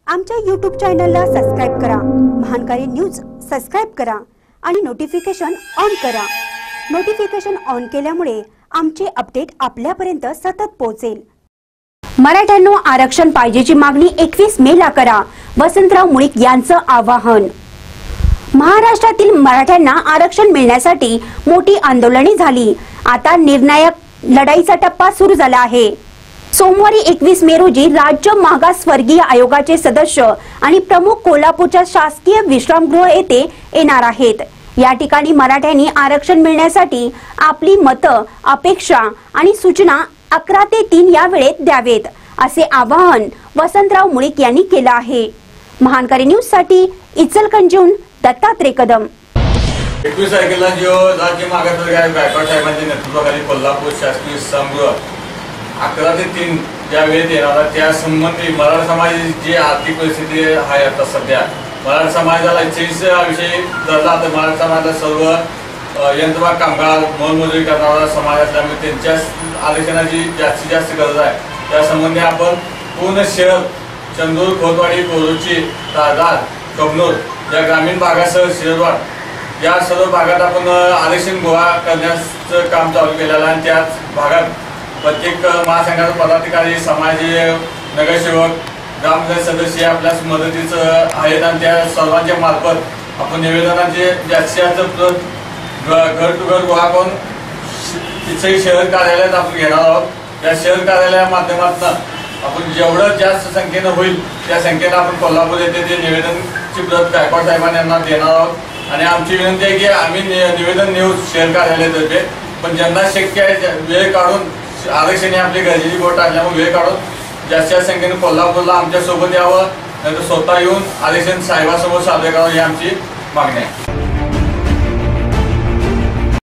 आमच्या YouTube चॅनलला subscribe करा, महानकारी न्यूज सबस्क्राइब करा आणि नोटिफिकेशन ऑन करा। नोटिफिकेशन ऑन केल्यामुळे आमचे अपडेट आपल्यापर्यंत सतत पोहोचेल। मराठ्यांनो, आरक्षण पाहिजेची मागणी 21 मेला करा, वसंतराव मुळीक यांचं आवाहन। महाराष्ट्रातील मराठ्यांना आरक्षण मिळण्यासाठी मोठी आंदोलने झाली। आता निर्णायक लढाईचा टप्पा सुरू झाला आहे। सोमवारी 21 मे रोजी राज्य मागासवर्गीय आयोगाचे सदस्य आणि प्रमुख कोल्हापूरच्या शासकीय विश्रामगृह येथे येणार आहेत। या ठिकाणी मराठ्यांनी आरक्षण मिळण्यासाठी आपली मतं, अपेक्षा आणि सूचना 11 ते 3 या वेळेत द्यावेत, असे आवाहन वसंतराव मुळीक यांनी केले आहे। महानकारी न्यूज साठी इचलकरंजीहून दत्तात्रय कदम। 21 तारखेला जो राज्य मागासवर्गीय गायकवाड साहेबांच्या नेतृत्वाखाली कोल्हापूर शासकीय विश्रामगृह 11 ते 3 ज्या वेळेत येणार त्या संबंधी मराठा समाजाची जी आर्थिक परिस्थिती आहे आता सध्या मराठा समाजाला 40 विषयी धरला तर मराठा समाजाला सर्व यंत्रमाग कामगार मोलमजुरी करणारा समाज असल्यामुळे त्यांच्या आरक्षणाची जास्तीत जास्त गरज आहे। त्या संबंधी आपण पूर्ण शहर चंदूर, खोतवाडी, कोरोची, तारदार, कबनूर या ग्रामीण भागासह शिरवाड या सर्व भागात आपण आरक्षण गोळा करण्याचं काम चालू केलेलं आहे। त्याच भागात प्रत्येक महासंघाचे पदाधिकारी, समाजीय नगरसेवक, ग्रामपंचायत सदस्य आपल्या मदतीचं आहेत आणि त्या सर्वांच्या मार्फत आपण निवेदनाचे जास्तीत जास्त घर टू घर गोळा करून तिथे शहर कार्यालयात आपण घेणार आहोत। त्या शहर कार्यालया माध्यमातून आपण जेवढं जास्त संख्येनं होईल त्या संख्येनं आपण कोल्हापूर येथे ते निवेदनची प्रत गायकवाड साहेबांना देणार आहोत आणि आमची विनंती आहे की आम्ही निवेदन नेऊ शहर कार्यालयातर्फे, पण ज्यांना शक्य आहे वेळ काढून आरक्षण ही आपली गरजेची गोष्ट असल्यामुळे वेळ काढून जास्तीत संख्येने कोल्हापूरला आमच्या सोबत यावं, नाहीतर स्वतः येऊन आरक्षण साहेबांसमोर सादर करावं ही आमची मागणी आहे।